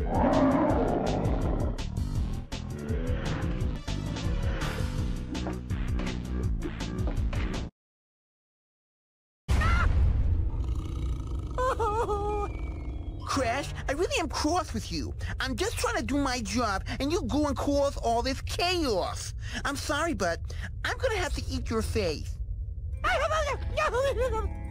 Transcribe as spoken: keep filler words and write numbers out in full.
Crash, I really am cross with you. I'm just trying to do my job, and you go and cause all this chaos. I'm sorry, but I'm gonna have to eat your face.